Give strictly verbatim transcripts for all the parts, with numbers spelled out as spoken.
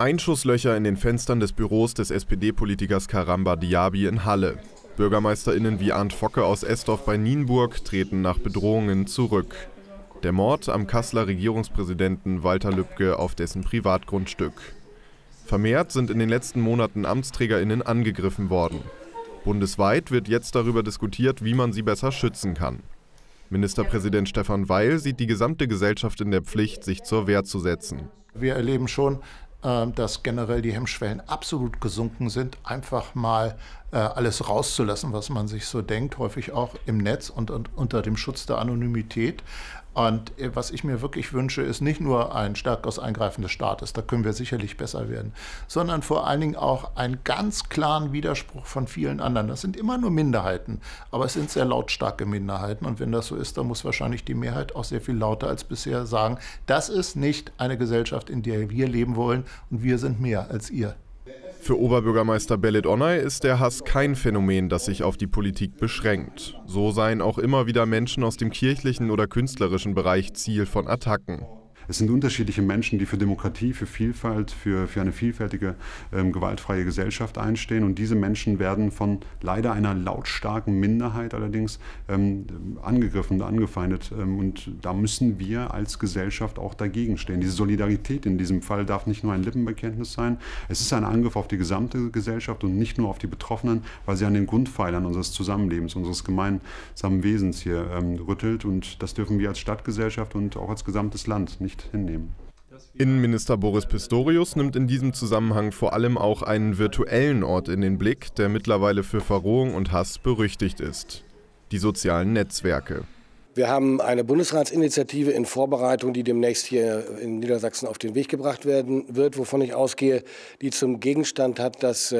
Einschusslöcher in den Fenstern des Büros des S P D-Politikers Karamba Diaby in Halle. BürgermeisterInnen wie Arndt Focke aus Estorf bei Nienburg treten nach Bedrohungen zurück. Der Mord am Kasseler Regierungspräsidenten Walter Lübcke auf dessen Privatgrundstück. Vermehrt sind in den letzten Monaten AmtsträgerInnen angegriffen worden. Bundesweit wird jetzt darüber diskutiert, wie man sie besser schützen kann. Ministerpräsident Stefan Weil sieht die gesamte Gesellschaft in der Pflicht, sich zur Wehr zu setzen. Wir erleben schon, dass generell die Hemmschwellen absolut gesunken sind, einfach mal äh, alles rauszulassen, was man sich so denkt, häufig auch im Netz und, und unter dem Schutz der Anonymität. Und äh, was ich mir wirklich wünsche, ist nicht nur ein stärkeres Eingreifen des Staates, da können wir sicherlich besser werden, sondern vor allen Dingen auch einen ganz klaren Widerspruch von vielen anderen. Das sind immer nur Minderheiten, aber es sind sehr lautstarke Minderheiten. Und wenn das so ist, dann muss wahrscheinlich die Mehrheit auch sehr viel lauter als bisher sagen, das ist nicht eine Gesellschaft, in der wir leben wollen und wir sind mehr als ihr. Für Oberbürgermeister Belit Onay ist der Hass kein Phänomen, das sich auf die Politik beschränkt. So seien auch immer wieder Menschen aus dem kirchlichen oder künstlerischen Bereich Ziel von Attacken. Es sind unterschiedliche Menschen, die für Demokratie, für Vielfalt, für, für eine vielfältige, ähm, gewaltfreie Gesellschaft einstehen. Und diese Menschen werden von leider einer lautstarken Minderheit allerdings ähm, angegriffen, angefeindet. Ähm, und da müssen wir als Gesellschaft auch dagegen stehen. Diese Solidarität in diesem Fall darf nicht nur ein Lippenbekenntnis sein. Es ist ein Angriff auf die gesamte Gesellschaft und nicht nur auf die Betroffenen, weil sie an den Grundpfeilern unseres Zusammenlebens, unseres gemeinsamen Wesens hier ähm, rüttelt. Und das dürfen wir als Stadtgesellschaft und auch als gesamtes Land nicht hinnehmen. Innenminister Boris Pistorius nimmt in diesem Zusammenhang vor allem auch einen virtuellen Ort in den Blick, der mittlerweile für Verrohung und Hass berüchtigt ist: die sozialen Netzwerke. Wir haben eine Bundesratsinitiative in Vorbereitung, die demnächst hier in Niedersachsen auf den Weg gebracht werden wird, wovon ich ausgehe, die zum Gegenstand hat, dass,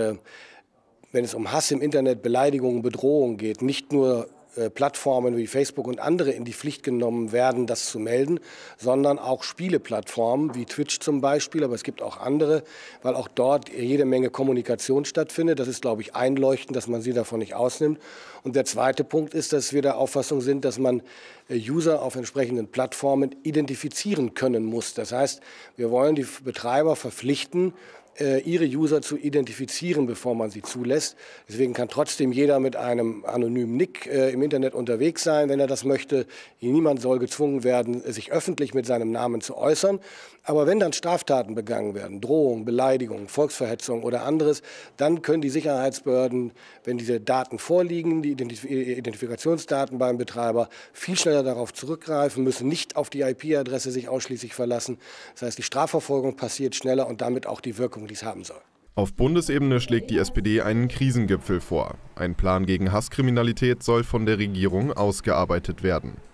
wenn es um Hass im Internet, Beleidigungen, Bedrohungen geht, nicht nur Plattformen wie Facebook und andere in die Pflicht genommen werden, das zu melden, sondern auch Spieleplattformen wie Twitch zum Beispiel, aber es gibt auch andere, weil auch dort jede Menge Kommunikation stattfindet. Das ist, glaube ich, einleuchtend, dass man sie davon nicht ausnimmt. Und der zweite Punkt ist, dass wir der Auffassung sind, dass man User auf entsprechenden Plattformen identifizieren können muss. Das heißt, wir wollen die Betreiber verpflichten, ihre User zu identifizieren, bevor man sie zulässt. Deswegen kann trotzdem jeder mit einem anonymen Nick äh, im Internet unterwegs sein, wenn er das möchte. Niemand soll gezwungen werden, sich öffentlich mit seinem Namen zu äußern. Aber wenn dann Straftaten begangen werden, Drohung, Beleidigung, Volksverhetzung oder anderes, dann können die Sicherheitsbehörden, wenn diese Daten vorliegen, die Identif- Identifikationsdaten beim Betreiber, viel schneller darauf zurückgreifen, müssen nicht auf die I P-Adresse sich ausschließlich verlassen. Das heißt, die Strafverfolgung passiert schneller und damit auch die Wirkung, die es haben soll. Auf Bundesebene schlägt die S P D einen Krisengipfel vor. Ein Plan gegen Hasskriminalität soll von der Regierung ausgearbeitet werden.